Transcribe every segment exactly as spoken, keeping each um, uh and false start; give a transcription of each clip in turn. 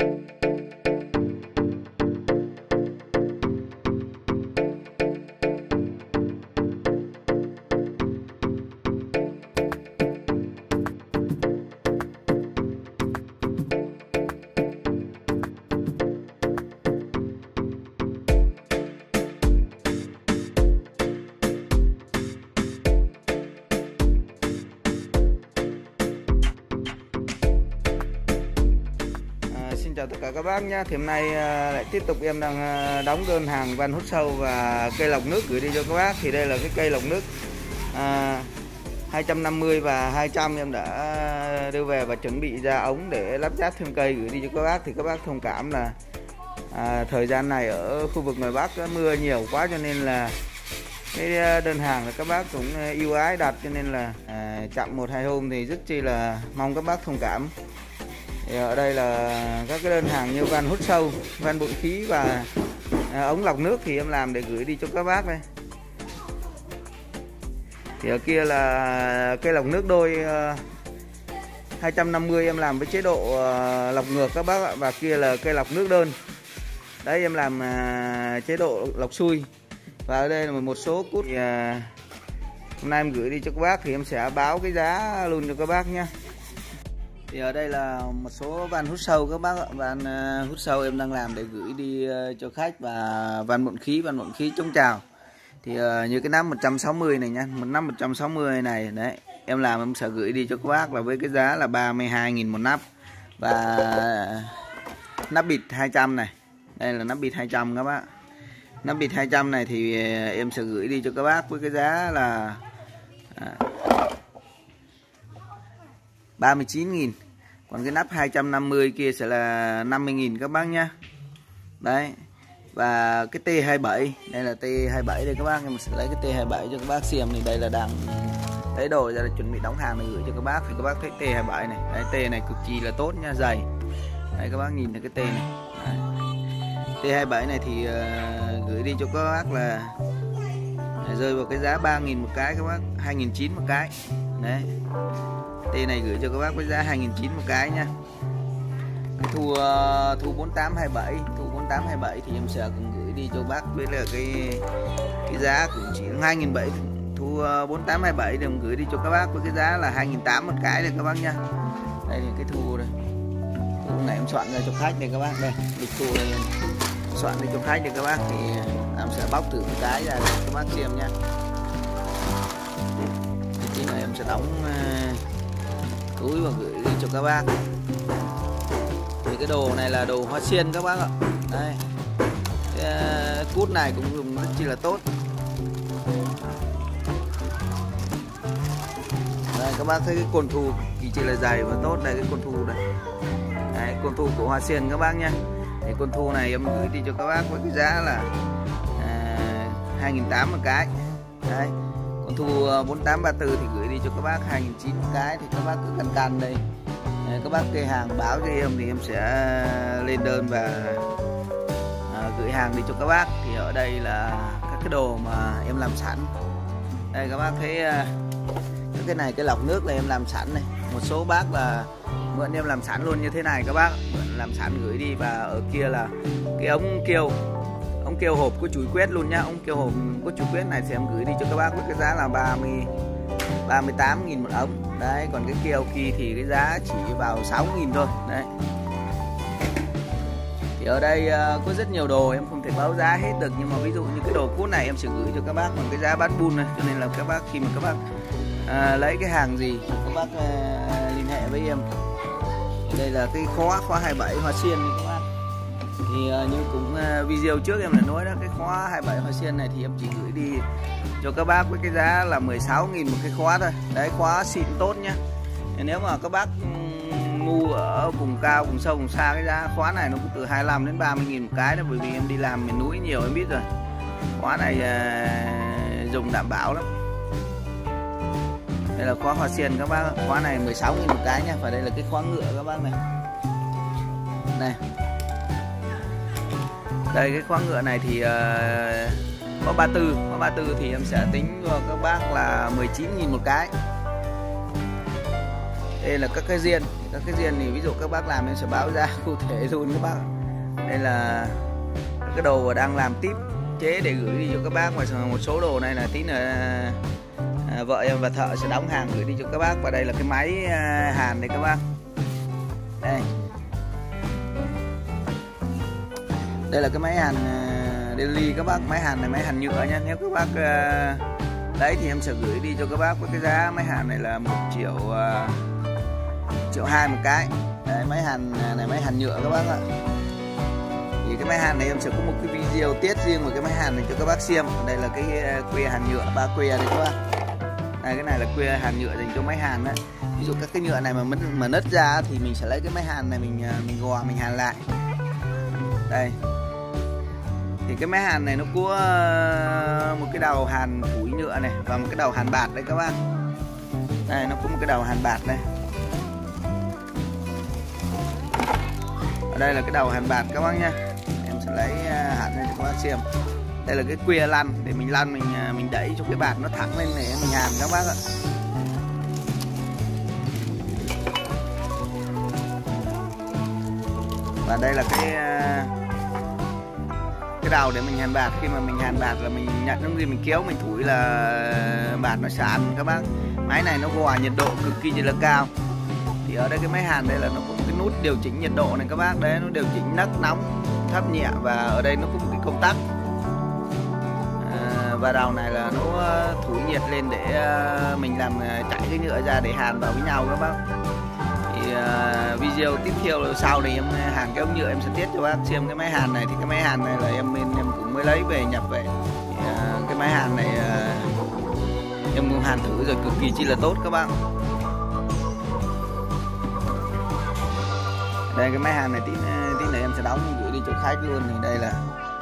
Xin chào tất cả các bác nhé. Thì hôm nay lại tiếp tục em đang đóng đơn hàng van hút sâu và cây lọc nước gửi đi cho các bác. Thì đây là cái cây lọc nước à, hai trăm năm mươi và hai trăm em đã đưa về và chuẩn bị ra ống để lắp ráp thêm cây gửi đi cho các bác. Thì các bác thông cảm là à, thời gian này ở khu vực ngoài Bắc mưa nhiều quá cho nên là cái đơn hàng là các bác cũng yêu ái đặt, cho nên là à, chậm một hai hôm thì rất chi là mong các bác thông cảm. Thì ở đây là các cái đơn hàng như van hút sâu, van bội khí và à, ống lọc nước thì em làm để gửi đi cho các bác đây. Thì ở kia là cây lọc nước đôi uh, hai trăm năm mươi em làm với chế độ uh, lọc ngược các bác ạ. Và kia là cây lọc nước đơn. Đấy em làm uh, chế độ lọc xuôi. Và ở đây là một số cút thì, uh, hôm nay em gửi đi cho các bác thì em sẽ báo cái giá luôn cho các bác nhé. Thì ở đây là một số van hút sâu các bác ạ. Van uh, hút sâu em đang làm để gửi đi uh, cho khách, và van bộn khí, van bộn khí chống trào. Thì uh, như cái nắp một trăm sáu mươi này nha, một nắp một trăm sáu mươi này đấy, em làm em sẽ gửi đi cho các bác là với cái giá là ba mươi hai nghìn một nắp. Và nắp bịt hai trăm này. Đây là nắp bịt hai trăm các bác. Nắp bịt hai trăm này thì uh, em sẽ gửi đi cho các bác với cái giá là uh, ba mươi chín nghìn. Còn cái nắp hai trăm năm mươi kia sẽ là năm mươi nghìn các bác nhá. Đấy. Và cái T hai mươi bảy, đây là T hai mươi bảy đây các bác, em sẽ lấy cái T hai mươi bảy cho các bác xem. Thì đây là đang lấy đồ ra để chuẩn bị đóng hàng để gửi cho các bác. Thì các bác thấy T hai mươi bảy này, đấy, T này cực kỳ là tốt nha, dày. Đây các bác nhìn thấy cái T này. Đấy. T hai mươi bảy này thì uh, gửi đi cho các bác là rơi vào cái giá ba nghìn một cái các bác, hai nghìn chín trăm một cái. Đấy. T này gửi cho các bác với giá hai nghìn chín trăm một cái nha. Cái thu uh, thu bốn tám hai bảy, thu bốn tám hai bảy thì em sẽ cùng gửi đi cho bác với là cái cái giá cũng chỉ hai nghìn bảy trăm. Thu uh, bốn tám hai bảy thì em gửi đi cho các bác với cái giá là hai nghìn tám trăm một cái đây các bác nha. Đây là cái thu đây. Thu này em soạn ra cho khách đây các bác, đây. Lịch thu đây em soạn đi cho khách đây các bác, thì em sẽ bóc thử một cái ra để các bác xem nha. Thì này em sẽ đóng uh, túi và gửi đi cho các bác. Thì cái đồ này là đồ hoa xiên các bác ạ. Đây. Cái cút này cũng dùng rất chi là tốt. Đây các bác thấy cái côn thu kỳ chi là dày và tốt. Đây cái côn thu đây. Đấy, côn thu của hoa xiên các bác nhé. Thì côn thu này em gửi đi cho các bác với cái giá là à, hai nghìn tám trăm một cái. Đấy. Còn thu bốn tám ba tư thì gửi đi cho các bác hai nghìn chín trăm một cái. Thì các bác cứ căn căn đây, các bác kê hàng báo cho em thì em sẽ lên đơn và à, gửi hàng đi cho các bác. Thì ở đây là các cái đồ mà em làm sẵn. Đây các bác thấy à, cái này cái lọc nước là em làm sẵn này. Một số bác là mượn em làm sẵn luôn như thế này các bác, mượn làm sẵn gửi đi. Và ở kia là cái ống kêu, ống kêu hộp có chuỗi quét luôn nhá. Ống kêu hộp có chuỗi quét này thì em gửi đi cho các bác với cái giá là ba mươi, ba mươi tám nghìn một ống. Đấy, còn cái kêu kia thì cái giá chỉ vào sáu nghìn thôi. Đấy. Thì ở đây uh, có rất nhiều đồ em không thể báo giá hết được, nhưng mà ví dụ như cái đồ cút này em sẽ gửi cho các bác bằng cái giá bán buôn này, cho nên là các bác khi mà các bác uh, lấy cái hàng gì các bác uh, liên hệ với em. Đây là cái khóa khóa hai mươi bảy hoa xiên này các bác. Thì uh, như cũng uh, video trước em đã nói đó, cái khóa hai mươi bảy hoa xiên này thì em chỉ gửi đi cho các bác với cái giá là mười sáu nghìn một cái khóa thôi. Đấy, khóa xịn tốt nhá. Nếu mà các bác ngu ở vùng cao, vùng sâu, vùng xa, cái giá khóa này nó cũng từ hai mươi lăm đến ba mươi nghìn một cái đó. Bởi vì em đi làm miền núi nhiều em biết rồi. Khóa này uh, dùng đảm bảo lắm. Đây là khóa hoa xiên các bác. Khóa này mười sáu nghìn một cái nha. Và đây là cái khóa ngựa các bác này. Này. Đây cái khóa ngựa này thì uh, có ba tư, có ba tư thì em sẽ tính cho các bác là mười chín nghìn một cái. Đây là các cái diên, các cái riêng thì ví dụ các bác làm em sẽ báo giá cụ thể luôn các bác. Đây là cái đồ đang làm tiếp chế để gửi đi cho các bác, và một số đồ này là tí nữa à, vợ em và thợ sẽ đóng hàng gửi đi cho các bác. Và đây là cái máy à, hàn đây các bác. Đây, đây là cái máy hàn uh, Delhi các bác. Máy hàn này máy hàn nhựa nha. Nếu các bác uh, đấy thì em sẽ gửi đi cho các bác với cái giá máy hàn này là một triệu uh, triệu hai một cái. Đấy, máy hàn này máy hàn nhựa các bác ạ. Thì cái máy hàn này em sẽ có một cái video tiết riêng về cái máy hàn này cho các bác xem. Đây là cái que hàn nhựa ba que đây các bác. Đây, cái này là que hàn nhựa dành cho máy hàn đấy. Ví dụ các cái nhựa này mà mà nứt ra thì mình sẽ lấy cái máy hàn này mình mình gò mình hàn lại. Đây. Thì cái máy hàn này nó có một cái đầu hàn phủi nhựa này và một cái đầu hàn bạt đây các bác. Đây, nó có một cái đầu hàn bạt đây. Ở đây là cái đầu hàn bạt các bác nha. Em sẽ lấy hàn lên cho các bác xem. Đây là cái que lăn để mình lăn mình mình đẩy cho cái bạt nó thẳng lên để mình hàn các bác ạ. Và đây là cái cái đầu để mình hàn bạt. Khi mà mình hàn bạt là mình nhận những gì mình kéo mình thủi là bạt nó sàn các bác. Máy này nó gò nhiệt độ cực kỳ là cao. Thì ở đây cái máy hàn đây là nó có một cái nút điều chỉnh nhiệt độ này các bác. Đấy, nó điều chỉnh nấc nóng thấp nhẹ, và ở đây nó có một cái công tắc à, và đầu này là nó thổi nhiệt lên để mình làm chảy cái nhựa ra để hàn vào với nhau các bác. Thì uh, video tiếp theo sau này em hàn cái ống nhựa em sẽ tiết cho bác xem cái máy hàn này. Thì cái máy hàn này là em em, em cũng mới lấy về nhập về. Thì, uh, cái máy hàn này uh, em cũng hàn thử rồi, cực kỳ chi là tốt các bác. Đây cái máy hàn này tí tí nữa em sẽ đóng gửi đi cho khách luôn. Thì đây là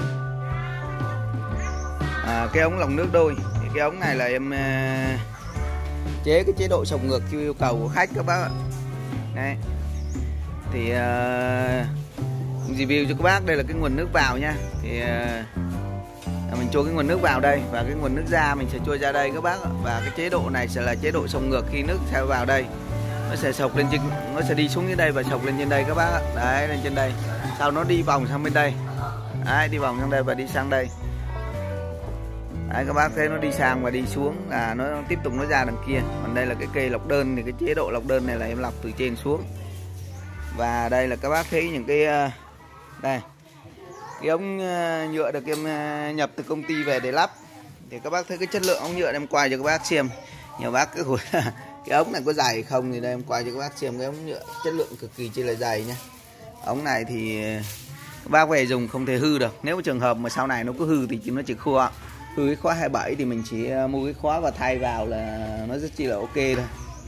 à, cái ống lọc nước đôi. Thì cái ống này là em uh, chế cái chế độ sòng ngược theo yêu cầu của khách các bác ạ. Đây. Thì uh, review cho các bác. Đây là cái nguồn nước vào nha. Thì uh, mình cho cái nguồn nước vào đây, và cái nguồn nước ra mình sẽ cho ra đây các bác ạ. Và cái chế độ này sẽ là chế độ sòng ngược. Khi nước sẽ vào đây nó sẽ sộc lên trên, nó sẽ đi xuống dưới đây và sộc lên trên đây các bác ạ. Đấy, lên trên đây. Sau nó đi vòng sang bên đây. Đấy, đi vòng sang đây và đi sang đây. Đấy, các bác thấy nó đi sang và đi xuống là nó tiếp tục nó ra đằng kia. Còn đây là cái cây lọc đơn, thì cái chế độ lọc đơn này là em lọc từ trên xuống. Và đây là các bác thấy những cái đây cái ống nhựa được em nhập từ công ty về để lắp. Thì các bác thấy cái chất lượng ống nhựa em quay cho các bác xem. Nhiều bác cứ hỏi cái ống này có dày không, thì đây em quay cho các bác xem cái ống nhựa chất lượng cực kỳ chi là dày nhá. Ống này thì các bác về dùng không thể hư được. Nếu trường hợp mà sau này nó có hư thì nó chỉ khóa hư cái khóa hai mươi bảy thì mình chỉ mua cái khóa và thay vào là nó rất chi là ok thôi.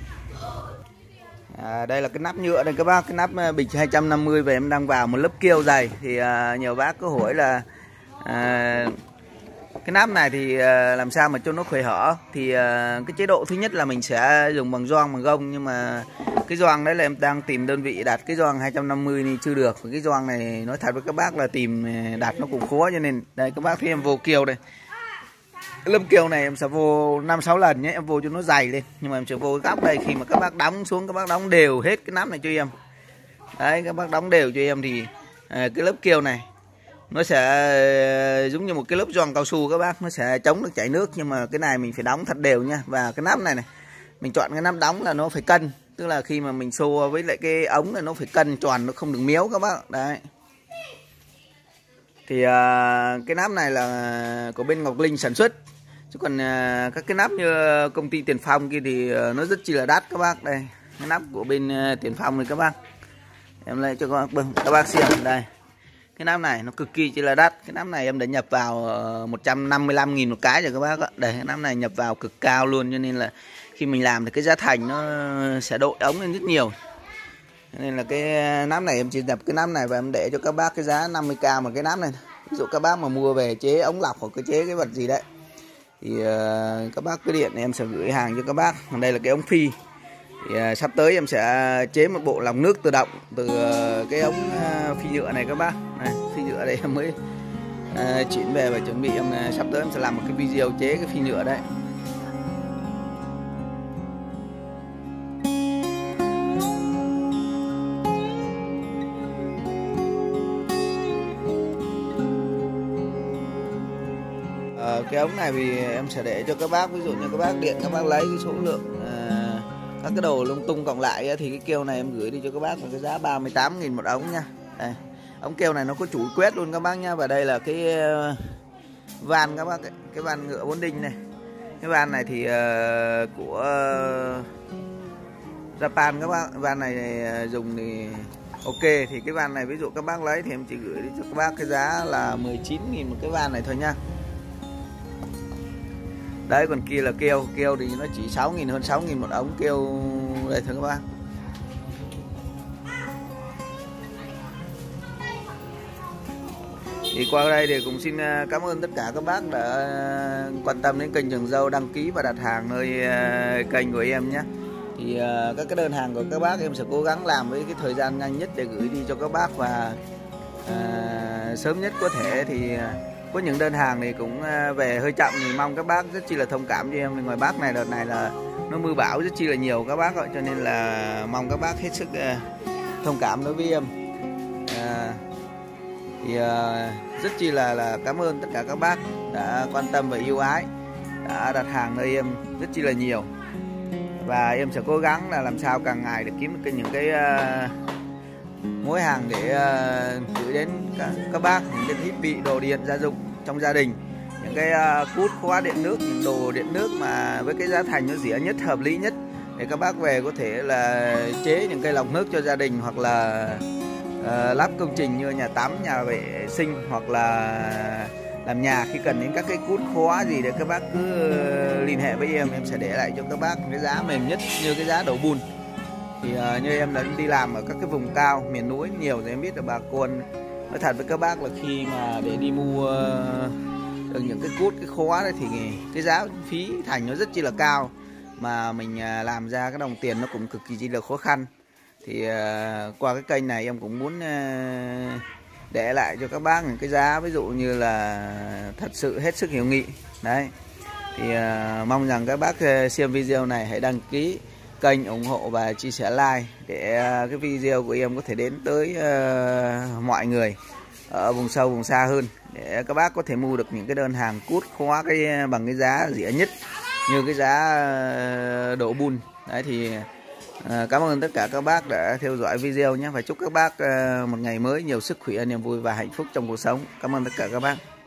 À, đây là cái nắp nhựa đây các bác, cái nắp bịch hai trăm năm mươi về em đang vào một lớp keo dày. Thì à, nhiều bác có hỏi là à, cái nắp này thì à, làm sao mà cho nó khuấy hở. Thì à, cái chế độ thứ nhất là mình sẽ dùng bằng gioăng bằng gông, nhưng mà cái gioăng đấy là em đang tìm đơn vị đặt cái gioăng hai trăm năm mươi thì chưa được. Cái gioăng này nói thật với các bác là tìm đặt nó cũng khó, cho nên đây các bác thấy em vô keo đây. Cái lớp keo này em sẽ vô năm sáu lần nhé, em vô cho nó dày lên. Nhưng mà em sẽ vô cái góc đây, khi mà các bác đóng xuống các bác đóng đều hết cái nắp này cho em. Đấy, các bác đóng đều cho em thì à, cái lớp keo này nó sẽ giống như một cái lớp gioăng cao su các bác, nó sẽ chống được chảy nước. Nhưng mà cái này mình phải đóng thật đều nha. Và cái nắp này này mình chọn cái nắp đóng là nó phải cân, tức là khi mà mình xô với lại cái ống này nó phải cân tròn, nó không được méo các bác. Đấy. Thì uh, cái nắp này là của bên Ngọc Linh sản xuất. Chứ còn uh, các cái nắp như công ty Tiền Phong kia thì uh, nó rất chi là đắt các bác. Đây, cái nắp của bên uh, Tiền Phong này các bác. Em lấy cho các bác, các bác xem đây. Cái nắp này nó cực kỳ chi là đắt. Cái nắp này em đã nhập vào uh, một trăm năm mươi lăm nghìn một cái rồi các bác ạ. Đây, cái nắp này nhập vào cực cao luôn, cho nên là khi mình làm thì cái giá thành nó sẽ đội ống lên rất nhiều. Nên là cái nắp này em chỉ nhập cái nắp này và em để cho các bác cái giá năm mươi k một cái nắp này. Ví dụ các bác mà mua về chế ống lọc hoặc cái chế cái vật gì đấy thì uh, các bác cứ điện em sẽ gửi hàng cho các bác. Còn đây là cái ống phi. Thì uh, sắp tới em sẽ chế một bộ lọc nước tự động từ uh, cái ống uh, phi nhựa này các bác. Này, phi nhựa đây em mới uh, chuyển về và chuẩn bị em uh, sắp tới em sẽ làm một cái video chế cái phi nhựa đấy. cái ống này thì em sẽ để cho các bác, ví dụ như các bác điện các bác lấy cái số lượng à, các cái đồ lung tung cộng lại thì cái keo này em gửi đi cho các bác với cái giá ba mươi tám nghìn một ống nha. Đây, ống keo này nó có chuỗi quét luôn các bác nha. Và đây là cái van các bác, cái van ngựa bốn đinh này. Cái van này thì uh, của uh, Japan các bác. Van này dùng thì ok. Thì cái van này ví dụ các bác lấy thì em chỉ gửi đi cho các bác cái giá là mười chín nghìn một cái van này thôi nha. Đấy, còn kia là keo. Keo thì nó chỉ sáu nghìn, hơn sáu nghìn một ống keo đây thôi các bác. Thì qua đây thì cũng xin cảm ơn tất cả các bác đã quan tâm đến kênh Trường Dâu, đăng ký và đặt hàng nơi kênh của em nhé. Thì các cái đơn hàng của các bác em sẽ cố gắng làm với cái thời gian nhanh nhất để gửi đi cho các bác, và à, sớm nhất có thể. Thì có những đơn hàng thì cũng về hơi chậm thì mong các bác rất chi là thông cảm cho em. Vì ngoài Bắc này đợt này là nó mưa bão rất chi là nhiều các bác ạ, cho nên là mong các bác hết sức thông cảm đối với em. À, thì uh, rất chi là là cảm ơn tất cả các bác đã quan tâm và yêu ái, đã đặt hàng nơi em rất chi là nhiều. Và em sẽ cố gắng là làm sao càng ngày để kiếm được những cái uh, mối hàng để uh, gửi đến các, các bác những cái thiết bị đồ điện gia dụng trong gia đình, những cái uh, cút khóa điện nước, những đồ điện nước mà với cái giá thành nó rẻ nhất, hợp lý nhất, để các bác về có thể là chế những cái lọc nước cho gia đình, hoặc là uh, lắp công trình như nhà tắm, nhà vệ sinh, hoặc là làm nhà. Khi cần đến các cái cút khóa gì để các bác cứ liên hệ với em, em sẽ để lại cho các bác cái giá mềm nhất như cái giá đổ bùn. Thì uh, như em đã đi làm ở các cái vùng cao miền núi nhiều thì em biết là bà con, nói thật với các bác là khi mà để đi mua uh, được những cái cút, cái khóa đấy thì cái giá phí thành nó rất chi là cao, mà mình uh, làm ra cái đồng tiền nó cũng cực kỳ chi là khó khăn. Thì uh, qua cái kênh này em cũng muốn uh, để lại cho các bác những cái giá ví dụ như là thật sự hết sức hiệu nghị. Đấy, thì uh, mong rằng các bác uh, xem video này hãy đăng ký kênh, ủng hộ và chia sẻ like để uh, cái video của em có thể đến tới uh, mọi người ở vùng sâu vùng xa hơn, để các bác có thể mua được những cái đơn hàng cút khóa cái bằng cái giá rẻ nhất như cái giá uh, đổ bùn. Đấy, thì À, cảm ơn tất cả các bác đã theo dõi video nhé, và chúc các bác uh, một ngày mới nhiều sức khỏe, niềm vui và hạnh phúc trong cuộc sống. Cảm ơn tất cả các bác.